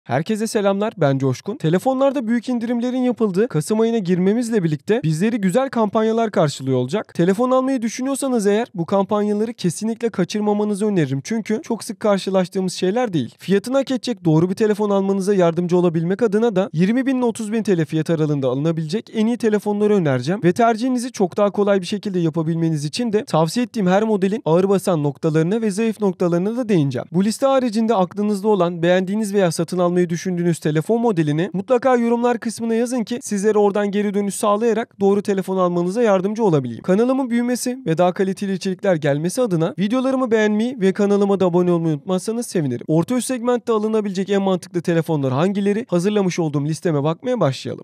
Herkese selamlar, ben Coşkun. Telefonlarda büyük indirimlerin yapıldığı Kasım ayına girmemizle birlikte bizleri güzel kampanyalar karşılıyor olacak. Telefon almayı düşünüyorsanız eğer bu kampanyaları kesinlikle kaçırmamanızı öneririm. Çünkü çok sık karşılaştığımız şeyler değil. Fiyatını hak edecek doğru bir telefon almanıza yardımcı olabilmek adına da 20.000 ile 30.000 TL fiyat aralığında alınabilecek en iyi telefonları önereceğim. Ve tercihinizi çok daha kolay bir şekilde yapabilmeniz için de tavsiye ettiğim her modelin ağır basan noktalarına ve zayıf noktalarına da değineceğim. Bu liste haricinde aklınızda olan, beğendiğiniz veya satın almayı düşündüğünüz telefon modelini mutlaka yorumlar kısmına yazın ki sizlere oradan geri dönüş sağlayarak doğru telefon almanıza yardımcı olabileyim. Kanalımın büyümesi ve daha kaliteli içerikler gelmesi adına videolarımı beğenmeyi ve kanalıma da abone olmayı unutmazsanız sevinirim. Orta üst segmentte alınabilecek en mantıklı telefonlar hangileri? Hazırlamış olduğum listeme bakmaya başlayalım.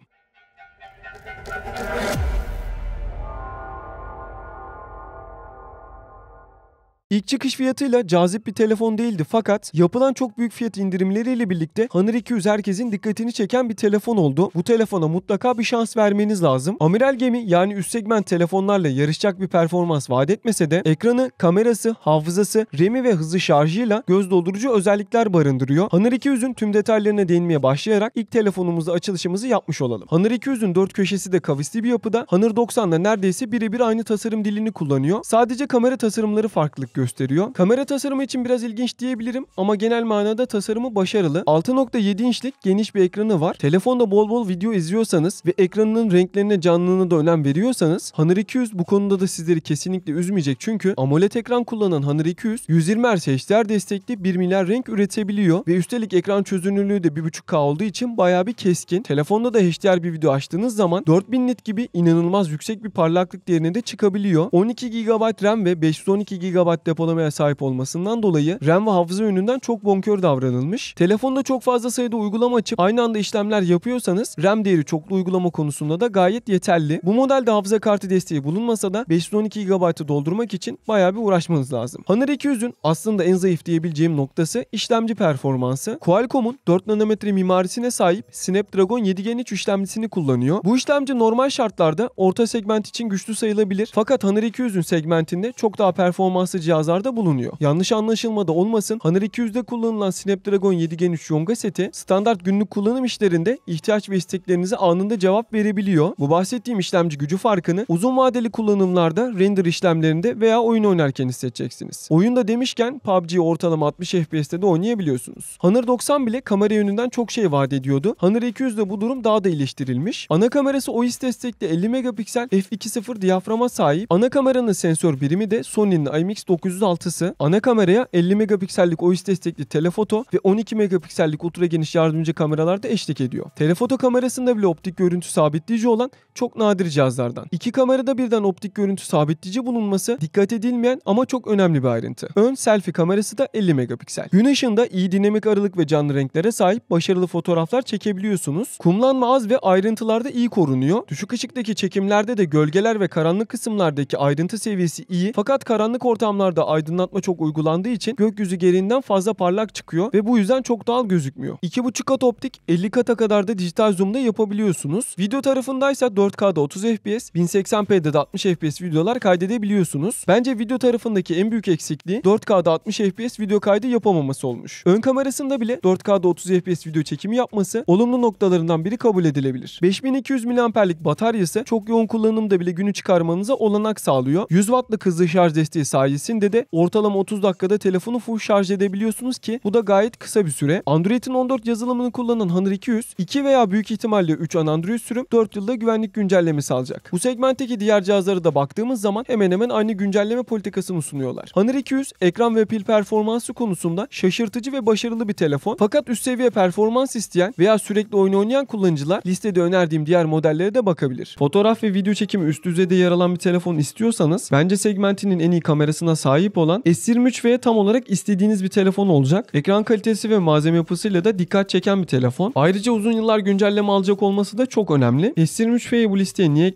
İlk çıkış fiyatıyla cazip bir telefon değildi fakat yapılan çok büyük fiyat indirimleriyle birlikte Honor 200 herkesin dikkatini çeken bir telefon oldu. Bu telefona mutlaka bir şans vermeniz lazım. Amiral gemi yani üst segment telefonlarla yarışacak bir performans vaat etmese de ekranı, kamerası, hafızası, RAM'i ve hızlı şarjıyla göz doldurucu özellikler barındırıyor. Honor 200'ün tüm detaylarına değinmeye başlayarak ilk telefonumuzda açılışımızı yapmış olalım. Honor 200'ün dört köşesi de kavisli bir yapıda. Honor 90'la neredeyse birebir aynı tasarım dilini kullanıyor. Sadece kamera tasarımları farklılık gösteriyor. Kamera tasarımı için biraz ilginç diyebilirim ama genel manada tasarımı başarılı. 6.7 inçlik geniş bir ekranı var. Telefonda bol bol video izliyorsanız ve ekranının renklerine, canlılığına da önem veriyorsanız Honor 200 bu konuda da sizleri kesinlikle üzmeyecek çünkü AMOLED ekran kullanan Honor 200 120 Hz HDR destekli 1 milyar renk üretebiliyor ve üstelik ekran çözünürlüğü de 1.5K olduğu için bayağı bir keskin. Telefonda da HDR bir video açtığınız zaman 4000 nit gibi inanılmaz yüksek bir parlaklık değerine de çıkabiliyor. 12 GB RAM ve 512 GB depolamaya sahip olmasından dolayı RAM ve hafıza yönünden çok bonkör davranılmış. Telefonda çok fazla sayıda uygulama açıp aynı anda işlemler yapıyorsanız RAM değeri çoklu uygulama konusunda da gayet yeterli. Bu modelde hafıza kartı desteği bulunmasa da 512 GB'ı doldurmak için bayağı bir uğraşmanız lazım. Honor 200'ün aslında en zayıf diyebileceğim noktası işlemci performansı. Qualcomm'un 4 nanometre mimarisine sahip Snapdragon 7 Gen 3 işlemcisini kullanıyor. Bu işlemci normal şartlarda orta segment için güçlü sayılabilir. Fakat Honor 200'ün segmentinde çok daha performanslı cihazlarda bulunuyor. Yanlış anlaşılma da olmasın. Honor 200'de kullanılan Snapdragon 7 Gen 3 Yonga seti standart günlük kullanım işlerinde ihtiyaç ve isteklerinize anında cevap verebiliyor. Bu bahsettiğim işlemci gücü farkını uzun vadeli kullanımlarda render işlemlerinde veya oyun oynarken hissedeceksiniz. Oyunda demişken PUBG'yi ortalama 60 FPS'te de oynayabiliyorsunuz. Honor 90 bile kamera yönünden çok şey vaat ediyordu. Honor 200'de bu durum daha da iyileştirilmiş. Ana kamerası OIS destekli 50 megapiksel f2.0 diyaframa sahip. Ana kameranın sensör birimi de Sony'nin IMX906'sı. Ana kameraya 50 megapiksellik OIS destekli telefoto ve 12 megapiksellik ultra geniş yardımcı kameralarda eşlik ediyor. Telefoto kamerasında bile optik görüntü sabitleyici olan çok nadir cihazlardan. İki kamerada birden optik görüntü sabitleyici bulunması dikkat edilmeyen ama çok önemli bir ayrıntı. Ön selfie kamerası da 50 megapiksel. Gün ışığında iyi dinamik aralık ve canlı renklere sahip başarılı fotoğraflar çekebiliyorsunuz. Kumlanma az ve ayrıntılarda iyi korunuyor. Düşük ışıktaki çekimlerde de gölgeler ve karanlık kısımlardaki ayrıntı seviyesi iyi fakat karanlık ortamlarda aydınlatma çok uygulandığı için gökyüzü gereğinden fazla parlak çıkıyor ve bu yüzden çok doğal gözükmüyor. 2.5 kat optik 50 kata kadar da dijital zoom'da yapabiliyorsunuz. Video tarafındaysa 4K'da 30 FPS, 1080p'de de 60 FPS videolar kaydedebiliyorsunuz. Bence video tarafındaki en büyük eksikliği 4K'da 60 FPS video kaydı yapamaması olmuş. Ön kamerasında bile 4K'da 30 FPS video çekimi yapması olumlu noktalarından biri kabul edilebilir. 5200 mAh'lik bataryası çok yoğun kullanımda bile günü çıkarmanıza olanak sağlıyor. 100 Watt'lık hızlı şarj desteği sayesinde de ortalama 30 dakikada telefonu full şarj edebiliyorsunuz ki bu da gayet kısa bir süre. Android'in 14 yazılımını kullanan Honor 200, 2 veya büyük ihtimalle 3 ana Android sürüm 4 yılda güvenlik güncellemesi alacak. Bu segmentteki diğer cihazlara da baktığımız zaman hemen hemen aynı güncelleme politikasını sunuyorlar. Honor 200 ekran ve pil performansı konusunda şaşırtıcı ve başarılı bir telefon. Fakat üst seviye performans isteyen veya sürekli oyun oynayan kullanıcılar listede önerdiğim diğer modellere de bakabilir. Fotoğraf ve video çekimi üst düzeyde yer alan bir telefon istiyorsanız bence segmentinin en iyi kamerasına sahip olan S23F tam olarak istediğiniz bir telefon olacak. Ekran kalitesi ve malzeme yapısıyla da dikkat çeken bir telefon. Ayrıca uzun yıllar güncelleme alacak olması da çok önemli. S23F'yi bu listeye niye ekledim?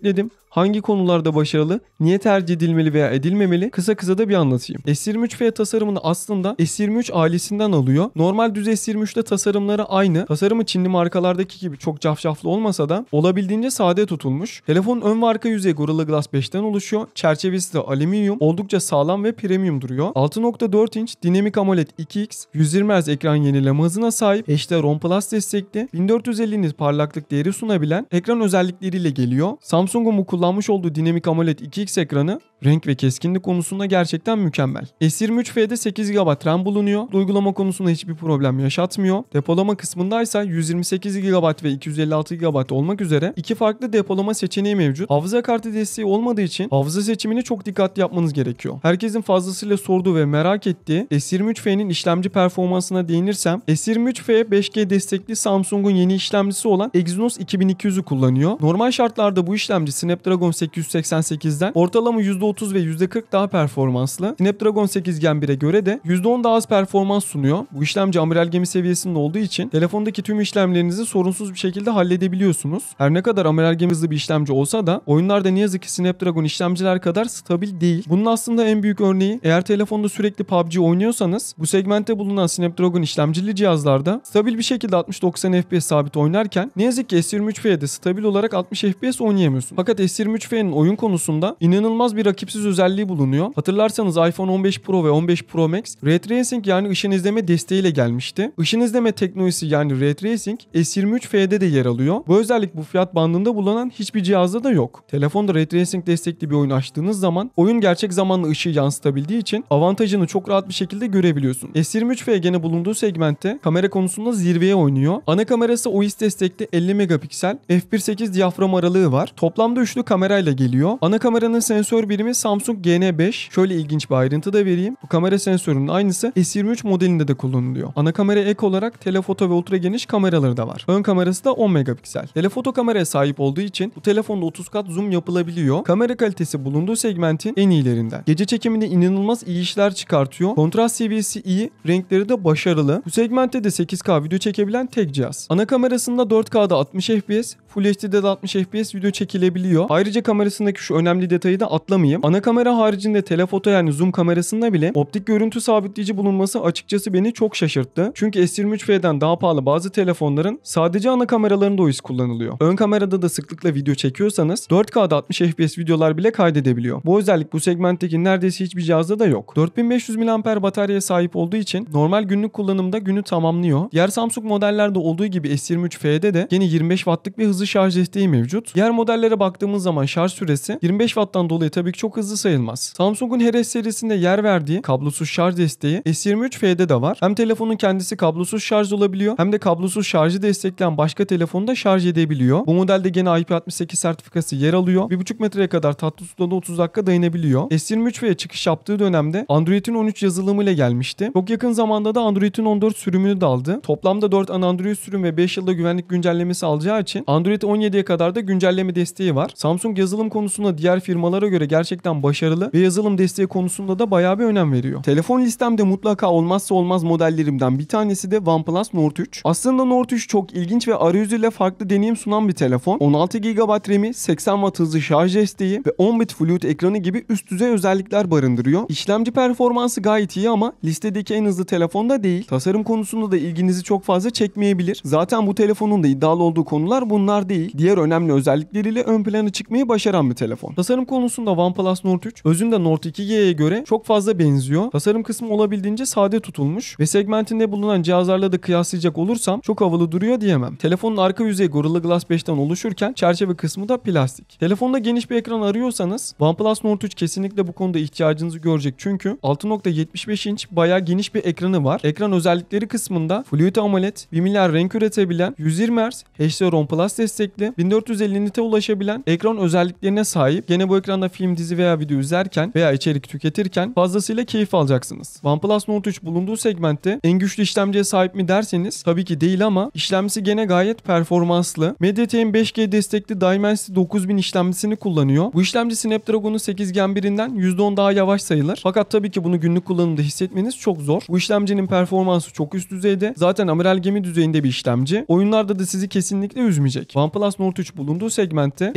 hangi konularda başarılı, niye tercih edilmeli veya edilmemeli kısa da bir anlatayım. S23F tasarımını aslında S23 ailesinden alıyor. Normal düz S23'te tasarımları aynı. Tasarımı Çinli markalardaki gibi çok cafcaflı olmasa da olabildiğince sade tutulmuş. Telefonun ön ve arka yüzeyi Gorilla Glass 5'ten oluşuyor. Çerçevesi de alüminyum, oldukça sağlam ve premium duruyor. 6.4 inç Dynamic AMOLED 2X 120 Hz ekran yenileme hızına sahip, HDR10 Plus destekli, 1450 nit parlaklık değeri sunabilen ekran özellikleriyle geliyor. Samsung'un bu kullanmış olduğu Dynamic AMOLED 2X ekranı renk ve keskinlik konusunda gerçekten mükemmel. S23F'de 8 GB RAM bulunuyor. Uygulama konusunda hiçbir problem yaşatmıyor. Depolama kısmındaysa 128 GB ve 256 GB olmak üzere iki farklı depolama seçeneği mevcut. Hafıza kartı desteği olmadığı için hafıza seçimini çok dikkatli yapmanız gerekiyor. Herkesin fazlasıyla sorduğu ve merak ettiği S23F'nin işlemci performansına değinirsem, S23F 5G destekli Samsung'un yeni işlemcisi olan Exynos 2200'ü kullanıyor. Normal şartlarda bu işlemci Snapdragon 888'den ortalama %30 ve %40 daha performanslı. Snapdragon 8 Gen 1'e göre de %10 daha az performans sunuyor. Bu işlemci amiral gemi seviyesinde olduğu için telefondaki tüm işlemlerinizi sorunsuz bir şekilde halledebiliyorsunuz. Her ne kadar amiral gemi hızlı bir işlemci olsa da oyunlarda ne yazık ki Snapdragon işlemciler kadar stabil değil. Bunun aslında en büyük örneği, eğer telefonda sürekli PUBG oynuyorsanız bu segmentte bulunan Snapdragon işlemcili cihazlarda stabil bir şekilde 60-90 FPS sabit oynarken ne yazık ki S23F'de stabil olarak 60 FPS oynayamıyorsun. Fakat S23F'nin oyun konusunda inanılmaz bir rakipsiz özelliği bulunuyor. Hatırlarsanız iPhone 15 Pro ve 15 Pro Max Ray Tracing yani ışın izleme desteğiyle gelmişti. Işın izleme teknolojisi yani Ray Tracing S23F'de de yer alıyor. Bu özellik bu fiyat bandında bulunan hiçbir cihazda da yok. Telefonda Ray Tracing destekli bir oyun açtığınız zaman oyun gerçek zamanlı ışığı yansıtabildiği için avantajını çok rahat bir şekilde görebiliyorsun. S23F gene bulunduğu segmentte kamera konusunda zirveye oynuyor. Ana kamerası OIS destekli 50 megapiksel f1.8 diyafram aralığı var. Toplamda üçlü kamerayla geliyor. Ana kameranın sensör birimi Samsung GN5. Şöyle ilginç bir ayrıntı da vereyim. Bu kamera sensörünün aynısı S23 modelinde de kullanılıyor. Ana kamera ek olarak telefoto ve ultra geniş kameraları da var. Ön kamerası da 10 megapiksel. Telefoto kameraya sahip olduğu için bu telefonda 30 kat zoom yapılabiliyor. Kamera kalitesi bulunduğu segmentin en iyilerinden. Gece çekiminde inanılmaz iyi işler çıkartıyor. Kontrast seviyesi iyi, renkleri de başarılı. Bu segmentte de 8K video çekebilen tek cihaz. Ana kamerasında 4K'da 60 FPS, Full HD'de de 60 FPS video çekilebiliyor. Ayrıca kamerasındaki şu önemli detayı da atlamayayım. Ana kamera haricinde telefoto yani zoom kamerasında bile optik görüntü sabitleyici bulunması açıkçası beni çok şaşırttı. Çünkü S23F'den daha pahalı bazı telefonların sadece ana kameralarında OIS kullanılıyor. Ön kamerada da sıklıkla video çekiyorsanız 4K'da 60 FPS videolar bile kaydedebiliyor. Bu özellik bu segmentteki neredeyse hiçbir cihazda da yok. 4500 mAh bataryaya sahip olduğu için normal günlük kullanımda günü tamamlıyor. Diğer Samsung modellerde olduğu gibi S23F'de de yine 25 Watt'lık bir hızlı şarj desteği mevcut. Diğer modellere baktığımız zaman şarj süresi 25 Watt'tan dolayı tabii ki çok hızlı sayılmaz. Samsung'un her serisinde yer verdiği kablosuz şarj desteği S23F'de de var. Hem telefonun kendisi kablosuz şarj olabiliyor hem de kablosuz şarjı destekleyen başka telefonu da şarj edebiliyor. Bu modelde gene IP68 sertifikası yer alıyor. 1,5 metreye kadar tatlı suda da 30 dakika dayanabiliyor. S23F'ye çıkış yaptığı dönemde Android'in 13 yazılımıyla gelmişti. Çok yakın zamanda da Android'in 14 sürümünü de aldı. Toplamda 4 ana Android sürüm ve 5 yılda güvenlik güncellemesi alacağı için Android 17'ye kadar da güncelleme desteği var. Samsung yazılım konusunda diğer firmalara göre gerçekten başarılı ve yazılım desteği konusunda da bayağı bir önem veriyor. Telefon listemde mutlaka olmazsa olmaz modellerimden bir tanesi de OnePlus Nord 3. Aslında Nord 3 çok ilginç ve arayüzüyle farklı deneyim sunan bir telefon. 16 GB RAM'i, 80 Watt hızlı şarj desteği ve 10 bit Fluid ekranı gibi üst düzey özellikler barındırıyor. İşlemci performansı gayet iyi ama listedeki en hızlı telefon da değil. Tasarım konusunda da ilginizi çok fazla çekmeyebilir. Zaten bu telefonun da iddialı olduğu konular bunlar değil. Diğer önemli özellikleriyle ön plana çıkmayı başaran bir telefon. Tasarım konusunda OnePlus Nord 3 özünde Nord 2G'ye göre çok fazla benziyor. Tasarım kısmı olabildiğince sade tutulmuş ve segmentinde bulunan cihazlarla da kıyaslayacak olursam çok havalı duruyor diyemem. Telefonun arka yüzeyi Gorilla Glass 5'ten oluşurken çerçeve kısmı da plastik. Telefonda geniş bir ekran arıyorsanız OnePlus Nord 3 kesinlikle bu konuda ihtiyacınızı görecek çünkü 6.75 inç bayağı geniş bir ekranı var. Ekran özellikleri kısmında Fluid AMOLED, 1 milyar renk üretebilen, 120 Hz, HDR10 Plus destekli, 1450 nite ulaşabilen ekran özelliklerine sahip. Gene bu ekranda film, dizi veya video izlerken veya içerik tüketirken fazlasıyla keyif alacaksınız. OnePlus Nord 3 bulunduğu segmentte en güçlü işlemciye sahip mi derseniz tabii ki değil ama işlemcisi gene gayet performanslı. MediaTek'in 5G destekli Dimensity 9000 işlemcisini kullanıyor. Bu işlemci Snapdragon'un 8 Gen 1'inden %10 daha yavaş sayılır. Fakat tabii ki bunu günlük kullanımda hissetmeniz çok zor. Bu işlemcinin performansı çok üst düzeyde. Zaten amiral gemi düzeyinde bir işlemci. Oyunlarda da sizi kesinlikle üzmeyecek. OnePlus Nord 3 bulunduğu segmentte en yüksek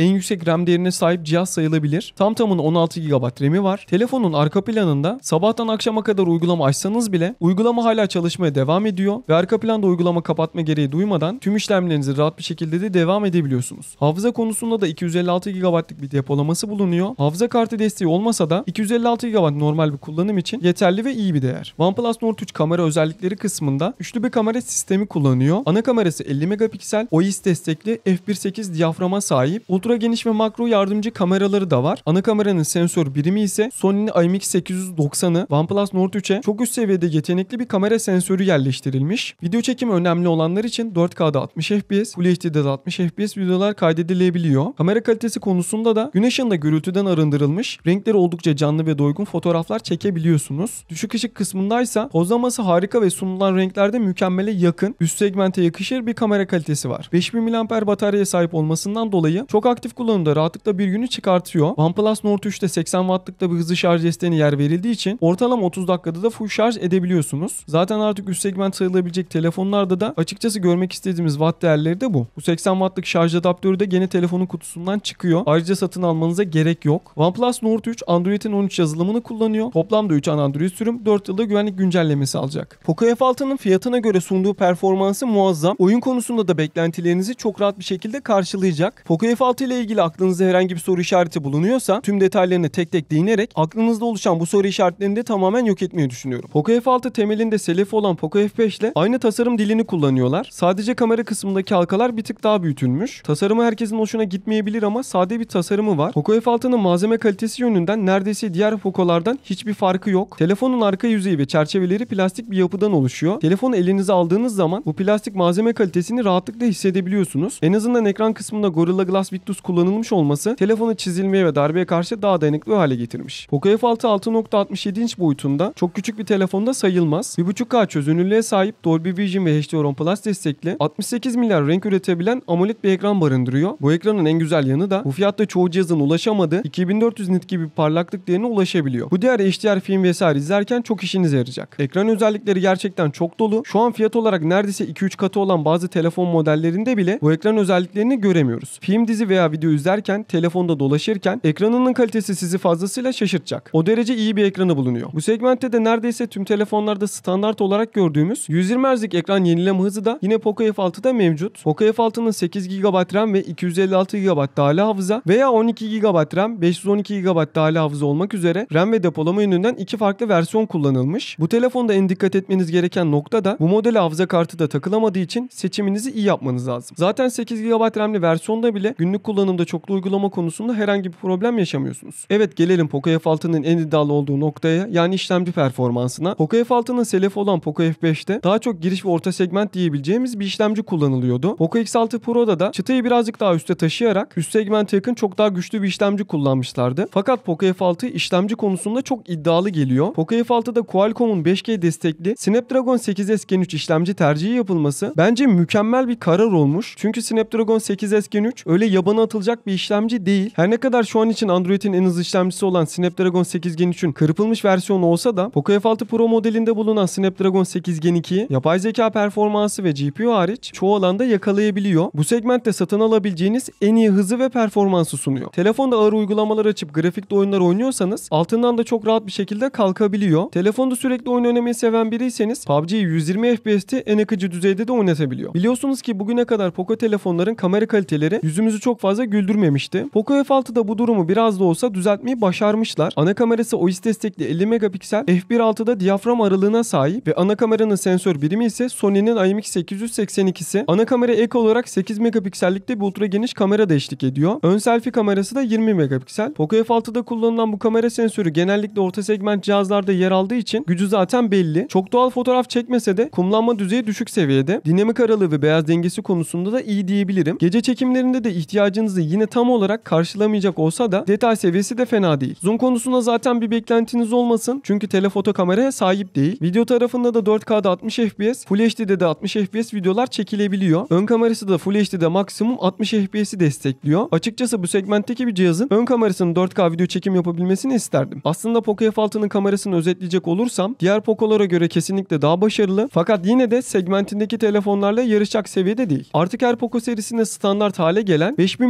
RAM değerine sahip cihaz sayılabilir. Tam tamına 16 GB RAM'i var. Telefonun arka planında sabahtan akşama kadar uygulama açsanız bile uygulama hala çalışmaya devam ediyor ve arka planda uygulama kapatma gereği duymadan tüm işlemlerinizi rahat bir şekilde de devam edebiliyorsunuz. Hafıza konusunda da 256 GB'lık bir depolaması bulunuyor. Hafıza kartı desteği olmasa da 256 GB normal bir kullanım için yeterli ve iyi bir değer. OnePlus Nord 3 kamera özellikleri kısmında üçlü bir kamera sistemi kullanıyor. Ana kamerası 50 megapiksel, OIS destekli f1.8 diyaframa sahip. Ultra geniş ve makro yardımcı kameraları da var. Ana kameranın sensör birimi ise Sony'nin IMX890'ı. OnePlus Nord 3'e çok üst seviyede yetenekli bir kamera sensörü yerleştirilmiş. Video çekimi önemli olanlar için 4K'da 60 FPS, Full HD'de de 60 FPS videolar kaydedilebiliyor. Kamera kalitesi konusunda da gün ışığında gürültüden arındırılmış, renkleri oldukça canlı ve doygun fotoğraflar çekebiliyorsunuz. Düşük ışık kısmındaysa pozlaması harika ve sunulan renklerde mükemmele yakın, üst segmente yakışır bir kamera kalitesi var. 5000 mAh bataryaya sahip olmasından dolayı çok aktif kullanımda rahatlıkla bir günü çıkartıyor. OnePlus Nord 3'te 80 Watt'lıkta bir hızlı şarj desteğine yer verildiği için ortalama 30 dakikada da full şarj edebiliyorsunuz. Zaten artık üst segment sayılabilecek telefonlarda da açıkçası görmek istediğimiz watt değerleri de bu. Bu 80 Watt'lık şarj adaptörü de gene telefonun kutusundan çıkıyor. Ayrıca satın almanıza gerek yok. OnePlus Nord 3 Android'in 13 yazılımını kullanıyor. Toplamda 3 ana Android sürüm 4 yılda güvenlik güncellemesi alacak. Poco F6'nın fiyatına göre sunduğu performansı muazzam. Oyun konusunda da beklentilerinizi çok rahat bir şekilde karşılayacak. Poco F6 ile ilgili aklınızda herhangi bir soru işareti bulunuyorsa tüm detaylarını tek tek değinerek aklınızda oluşan bu soru işaretlerini de tamamen yok etmeyi düşünüyorum. Poco F6 temelinde selefi olan Poco F5 ile aynı tasarım dilini kullanıyorlar. Sadece kamera kısmındaki halkalar bir tık daha büyütülmüş. Tasarımı herkesin hoşuna gitmeyebilir ama sade bir tasarımı var. Poco F6'nın malzeme kalitesi yönünden neredeyse diğer Poco'lardan hiçbir farkı yok. Telefonun arka yüzeyi ve çerçeveleri plastik bir yapıdan oluşuyor. Telefonu elinize aldığınız zaman bu plastik malzeme kalitesini rahatlıkla hissedebiliyorsunuz. En azından ekran kısmında Gorilla Glass Victus kullanılmış olması telefonu çizilmeye ve darbeye karşı daha dayanıklı hale getirmiş. Poco F6 6.67 inç boyutunda çok küçük bir telefonda sayılmaz. 1.5K çözünürlüğe sahip Dolby Vision ve HDR10 Plus destekli 68 milyar renk üretebilen AMOLED bir ekran barındırıyor. Bu ekranın en güzel yanı da bu fiyatta çoğu cihazın ulaşamadığı 2400 nit gibi parlaklık değerine ulaşabiliyor. Bu değer HDR film vesaire izlerken çok işinize yarayacak. Ekran özellikleri gerçekten çok dolu. Şu an fiyat olarak neredeyse 2-3 katı olan bazı telefon modellerinde bile bu ekran özelliklerini göremiyoruz. Film, dizi veya video izlerken, telefonda dolaşırken ekranının kalitesi sizi fazlasıyla şaşırtacak. O derece iyi bir ekranı bulunuyor. Bu segmentte de neredeyse tüm telefonlarda standart olarak gördüğümüz 120 Hz'lik ekran yenileme hızı da yine Poco F6'da mevcut. Poco F6'nın 8 GB RAM ve 256 GB dahili hafıza veya 12 GB RAM, 512 GB dahili hafıza olmak üzere RAM ve depolama yönünden iki farklı versiyon kullanılmış. Bu telefonda en dikkat etmeniz gereken nokta da bu modele hafıza kartı da takılamadığı için seçiminizi iyi yapmanız lazım. Zaten 8 GB RAM'li versiyonda bile günlük kullanımda çoklu uygulama konusunda herhangi bir problem yaşamıyorsunuz. Evet, gelelim Poco F6'nın en iddialı olduğu noktaya, yani işlemci performansına. Poco F6'nın selefi olan Poco F5'te daha çok giriş ve orta segment diyebileceğimiz bir işlemci kullanılıyordu. Poco X6 Pro'da da çıtayı birazcık daha üste taşıyarak üst segmente yakın çok daha güçlü bir işlemci kullanmışlardı. Fakat Poco F6 işlemci konusunda çok iddialı geliyor. Poco F6'da Qualcomm'un 5G destekli Snapdragon 8S Gen 3 işlemci tercihi yapılması bence mükemmel bir karar olmuş. Çünkü Snapdragon 8S Gen 3 öyle yabana atılacak bir işlemci değil. Her ne kadar şu an için Android'in en hızlı işlemcisi olan Snapdragon 8 Gen 3'ün kırpılmış versiyonu olsa da Poco F6 Pro modelinde bulunan Snapdragon 8 Gen 2'yi yapay zeka performansı ve GPU hariç çoğu alanda yakalayabiliyor. Bu segmentte satın alabileceğiniz en iyi hızı ve performansı sunuyor. Telefonda ağır uygulamalar açıp grafikli oyunlar oynuyorsanız altından da çok rahat bir şekilde kalkabiliyor. Telefonda sürekli oyun oynamayı seven biriyseniz PUBG'yi 120 FPS'te en akıcı düzeyde de oynatabiliyor. Biliyorsunuz ki bugüne kadar Poco telefonların kamera kaliteleri yüzümüzü çok fazla güldürmemişti. Poco F6'da bu durumu biraz da olsa düzeltmeyi başarmışlar. Ana kamerası OIS destekli 50 megapiksel f1.6'da diyafram aralığına sahip ve ana kameranın sensör birimi ise Sony'nin IMX882'si. Ana kamera ek olarak 8 megapiksellikte bir ultra geniş kamera da eşlik ediyor. Ön selfie kamerası da 20 megapiksel. Poco F6'da kullanılan bu kamera sensörü genellikle orta segment cihazlarda yer aldığı için gücü zaten belli. Çok doğal fotoğraf çekmese de kumlanma düzeyi düşük seviyede. Dinamik aralığı ve beyaz dengesi konusunda da iyi diyebilirim. Gece çekimlerinde de ihtiyacınızı yine tam olarak karşılamayacak olsa da detay seviyesi de fena değil. Zoom konusunda zaten bir beklentiniz olmasın. Çünkü telefoto kameraya sahip değil. Video tarafında da 4K'da 60 FPS, Full HD'de de 60 FPS videolar çekilebiliyor. Ön kamerası da Full HD'de maksimum 60 FPS'i destekliyor. Açıkçası bu segmentteki bir cihazın ön kamerasının 4K video çekim yapabilmesini isterdim. Aslında Poco F6'nın kamerasını özetleyecek olursam diğer Poco'lara göre kesinlikle daha başarılı, fakat yine de segmentindeki telefonlarla yarışacak seviyede değil. Artık her Poco serisinde standart hale gelen 5000 mAh'lik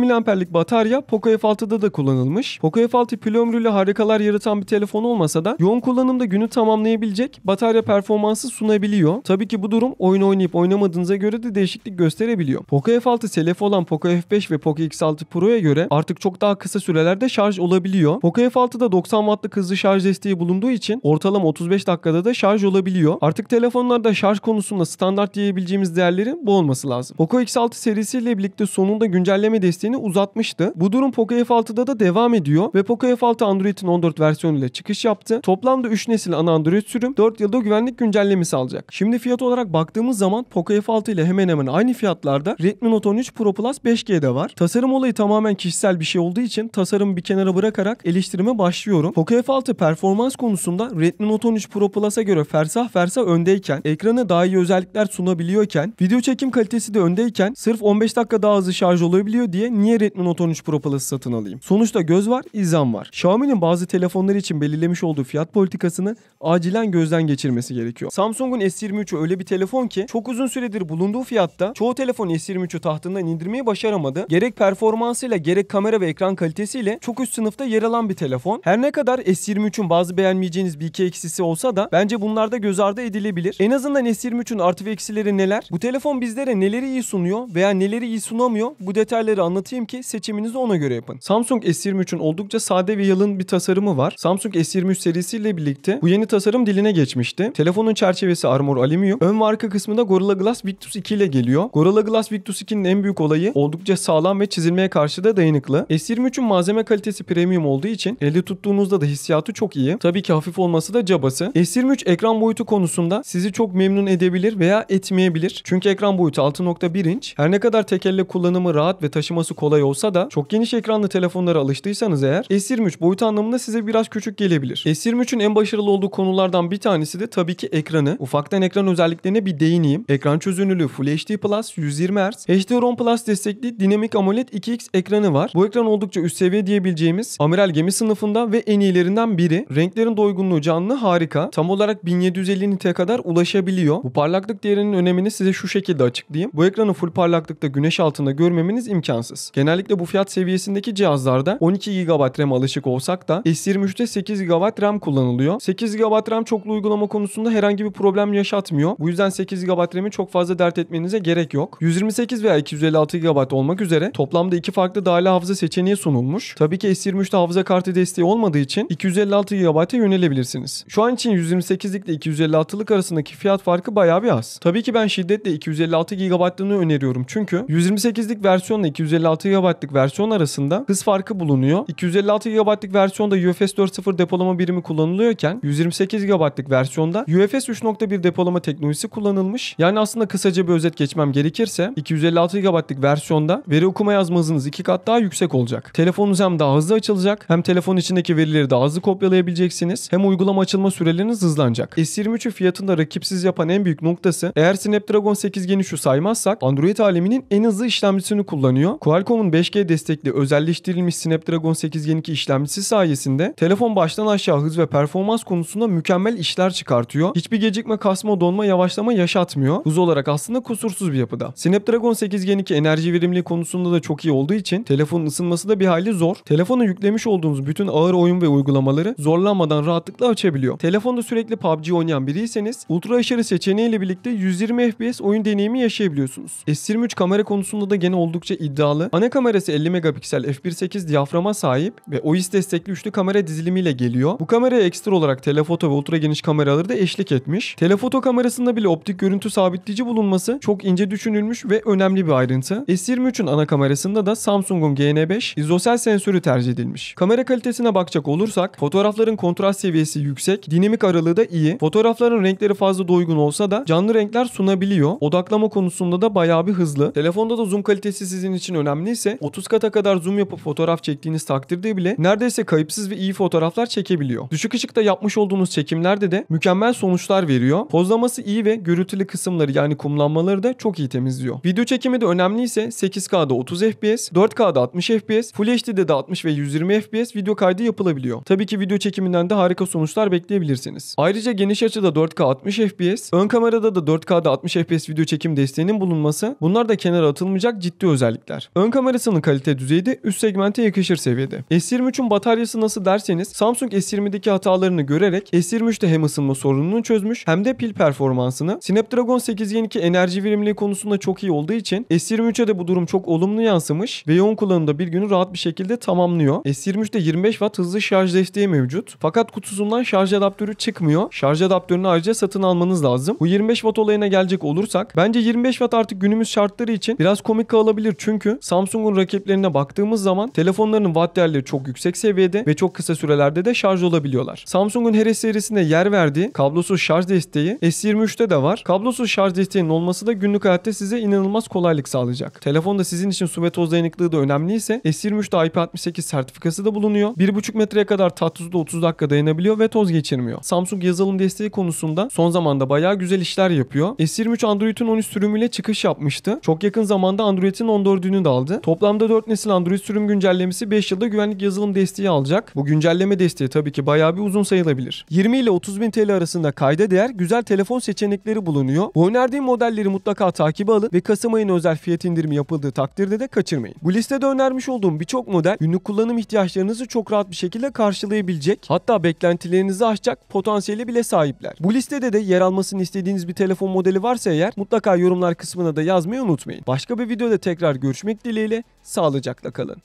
mAh'lik batarya Poco F6'da da kullanılmış. Poco F6 pil ömrüyle harikalar yaratan bir telefon olmasa da yoğun kullanımda günü tamamlayabilecek batarya performansı sunabiliyor. Tabii ki bu durum oyun oynayıp oynamadığınıza göre de değişiklik gösterebiliyor. Poco F6 selefi olan Poco F5 ve Poco X6 Pro'ya göre artık çok daha kısa sürelerde şarj olabiliyor. Poco F6'da 90 wattlık hızlı şarj desteği bulunduğu için ortalama 35 dakikada da şarj olabiliyor. Artık telefonlarda şarj konusunda standart diyebileceğimiz değerlerin bu olması lazım. Poco X6 serisiyle birlikte sonunda güncelleme desteğini uzatmıştı. Bu durum Poco F6'da da devam ediyor ve Poco F6 Android'in 14 versiyonuyla çıkış yaptı. Toplamda 3 nesil ana Android sürüm 4 yılda güvenlik güncellemesi alacak. Şimdi fiyat olarak baktığımız zaman Poco F6 ile hemen hemen aynı fiyatlarda Redmi Note 13 Pro Plus 5G'de var. Tasarım olayı tamamen kişisel bir şey olduğu için tasarımı bir kenara bırakarak eleştirime başlıyorum. Poco F6 performans konusunda Redmi Note 13 Pro Plus'a göre fersah öndeyken, ekrana daha iyi özellikler sunabiliyorken, video çekim kalitesi de öndeyken sırf 15 dakika daha hızlı şarj olabiliyor diye niye Redmi Note 13 Pro Plus'ı satın alayım? Sonuçta göz var, izan var. Xiaomi'nin bazı telefonlar için belirlemiş olduğu fiyat politikasını acilen gözden geçirmesi gerekiyor. Samsung'un S23'ü öyle bir telefon ki çok uzun süredir bulunduğu fiyatta çoğu telefon S23'ü tahtından indirmeyi başaramadı. Gerek performansıyla gerek kamera ve ekran kalitesiyle çok üst sınıfta yer alan bir telefon. Her ne kadar S23'ün bazı beğenmeyeceğiniz bir iki eksisi olsa da bence bunlar da göz ardı edilebilir. En azından S23'ün artı ve eksileri neler? Bu telefon bizlere neleri iyi sunuyor veya neleri iyi sunamıyor? Bu detayları anlatayım ki seçiminizi ona göre yapın. Samsung S23'ün oldukça sade ve yalın bir tasarımı var. Samsung S23 serisiyle birlikte bu yeni tasarım diline geçmişti. Telefonun çerçevesi armor alüminyum. Ön ve arka kısmında Gorilla Glass Victus 2 ile geliyor. Gorilla Glass Victus 2'nin en büyük olayı oldukça sağlam ve çizilmeye karşı da dayanıklı. S23'ün malzeme kalitesi premium olduğu için elde tuttuğunuzda da hissiyatı çok iyi. Tabii ki hafif olması da cabası. S23 ekran boyutu konusunda sizi çok memnun edebilir veya etmeyebilir. Çünkü ekran boyutu 6.1 inç. Her ne kadar tek elle kullanımı rahat ve taşıması kolay olsa da çok geniş ekranlı telefonlara alıştıysanız eğer S23 boyut anlamında size biraz küçük gelebilir. S23'ün en başarılı olduğu konulardan bir tanesi de tabii ki ekranı. Ufaktan ekran özelliklerine bir değineyim. Ekran çözünürlüğü Full HD Plus 120 Hz, HDR10 Plus destekli dinamik AMOLED 2X ekranı var. Bu ekran oldukça üst seviye diyebileceğimiz amiral gemi sınıfında ve en iyilerinden biri. Renklerin doygunluğu canlı harika. Tam olarak 1750 nite kadar ulaşabiliyor. Bu parlaklık değerinin önemini size şu şekilde açıklayayım. Bu ekranı full parlaklıkta güneş altında görmemeniz imkansız. Genellikle bu fiyat seviyesindeki cihazlarda 12 GB RAM alışık olsak da S23'te 8 GB RAM kullanılıyor. 8 GB RAM çoklu uygulama konusunda herhangi bir problem yaşatmıyor. Bu yüzden 8 GB RAM'i çok fazla dert etmenize gerek yok. 128 veya 256 GB olmak üzere toplamda iki farklı dahili hafıza seçeneği sunulmuş. Tabii ki S23'te hafıza kartı desteği olmadığı için 256 GB'a yönelebilirsiniz. Şu an için 128'lik ile 256'lık arasındaki fiyat farkı bayağı bir az. Tabii ki ben şiddetle 256 GB'lığını öneriyorum çünkü 128'lik versiyonla 256 GB'lık versiyon arasında hız farkı bulunuyor. 256 GB'lık versiyonda UFS 4.0 depolama birimi kullanılıyorken 128 GB'lık versiyonda UFS 3.1 depolama teknolojisi kullanılmış. Yani aslında kısaca bir özet geçmem gerekirse 256 GB'lık versiyonda veri okuma yazma hızınız 2 kat daha yüksek olacak. Telefonunuz hem daha hızlı açılacak hem telefon içindeki verileri daha hızlı kopyalayabileceksiniz hem uygulama açılma süreleriniz hızlanacak. S23'ü fiyatında rakipsiz yapan en büyük noktası eğer Snapdragon 8 Gen'i şu saymazsak Android aleminin en hızlı işlemcisini kullanıyor. Qualcomm'un 5G destekli özelleştirilmiş Snapdragon 8 Gen 2 işlemcisi sayesinde telefon baştan aşağı hız ve performans konusunda mükemmel işler çıkartıyor. Hiçbir gecikme, kasma, donma, yavaşlama yaşatmıyor. Hız olarak aslında kusursuz bir yapıda. Snapdragon 8 Gen 2 enerji verimliliği konusunda da çok iyi olduğu için telefonun ısınması da bir hayli zor. Telefona yüklemiş olduğunuz bütün ağır oyun ve uygulamaları zorlanmadan rahatlıkla açabiliyor. Telefonda sürekli PUBG oynayan biriyseniz ultra aşırı seçeneğiyle birlikte 120 FPS oyun deneyimi yaşayabiliyorsunuz. S23 kamera konusunda da gene oldukça iddialı. Ana kamerası 50 megapiksel f1.8 diyaframa sahip ve OIS destekli üçlü kamera dizilimiyle geliyor. Bu kameraya ekstra olarak telefoto ve ultra geniş kameraları da eşlik etmiş. Telefoto kamerasında bile optik görüntü sabitleyici bulunması çok ince düşünülmüş ve önemli bir ayrıntı. S23'ün ana kamerasında da Samsung'un GN5 izosel sensörü tercih edilmiş. Kamera kalitesine bakacak olursak fotoğrafların kontrast seviyesi yüksek, dinamik aralığı da iyi. Fotoğrafların renkleri fazla doygun olsa da canlı renkler sunabiliyor. Odaklama konusunda da bayağı bir hızlı. Telefonda da zoom kalitesi sizin için önemliyse 30 kata kadar zoom yapıp fotoğraf çektiğiniz takdirde bile neredeyse kayıpsız ve iyi fotoğraflar çekebiliyor. Düşük ışıkta yapmış olduğunuz çekimlerde de mükemmel sonuçlar veriyor. Pozlaması iyi ve gürültülü kısımları yani kumlanmaları da çok iyi temizliyor. Video çekimi de önemliyse 8K'da 30 FPS, 4K'da 60 FPS, Full HD'de de 60 ve 120 FPS video kaydı yapılabiliyor. Tabii ki video çekiminden de harika sonuçlar bekleyebilirsiniz. Ayrıca geniş açıda 4K 60 FPS, ön kamerada da 4K'da 60 FPS video çekim desteğinin bulunması bunlar da kenara atılmayacak ciddi özellikler. Ön kamerasının Aynı kalite düzeyde üst segmente yakışır seviyede. S23'ün bataryası nasıl derseniz Samsung S20'deki hatalarını görerek S23'te hem ısınma sorununu çözmüş hem de pil performansını. Snapdragon 8 Gen 2 enerji verimliliği konusunda çok iyi olduğu için S23'e de bu durum çok olumlu yansımış ve yoğun kullanımda bir günü rahat bir şekilde tamamlıyor. S23'te 25 Watt hızlı şarj desteği mevcut. Fakat kutusundan şarj adaptörü çıkmıyor. Şarj adaptörünü ayrıca satın almanız lazım. Bu 25 Watt olayına gelecek olursak bence 25 Watt artık günümüz şartları için biraz komik kalabilir çünkü Samsung'un rakiplerine baktığımız zaman telefonlarının watt değerleri çok yüksek seviyede ve çok kısa sürelerde de şarj olabiliyorlar. Samsung'un her serisinde yer verdiği kablosuz şarj desteği S23'te de var. Kablosuz şarj desteğinin olması da günlük hayatta size inanılmaz kolaylık sağlayacak. Telefonda sizin için su ve toz dayanıklığı da önemliyse S23'te IP68 sertifikası da bulunuyor. 1,5 metreye kadar tatlı suda 30 dakika dayanabiliyor ve toz geçirmiyor. Samsung yazılım desteği konusunda son zamanda bayağı güzel işler yapıyor. S23 Android'in 13 sürümüyle çıkış yapmıştı. Çok yakın zamanda Android'in 14'ünü de aldı. Toplamda 4 nesil Android sürüm güncellemesi 5 yılda güvenlik yazılım desteği alacak. Bu güncelleme desteği tabii ki bayağı bir uzun sayılabilir. 20 ile 30 bin TL arasında kayda değer güzel telefon seçenekleri bulunuyor. Bu önerdiğim modelleri mutlaka takibe alın ve Kasım ayına özel fiyat indirimi yapıldığı takdirde de kaçırmayın. Bu listede önermiş olduğum birçok model günlük kullanım ihtiyaçlarınızı çok rahat bir şekilde karşılayabilecek, hatta beklentilerinizi aşacak potansiyeli bile sahipler. Bu listede de yer almasını istediğiniz bir telefon modeli varsa eğer mutlaka yorumlar kısmına da yazmayı unutmayın. Başka bir videoda tekrar görüşmek dileğiyle, sağlıcakla kalın.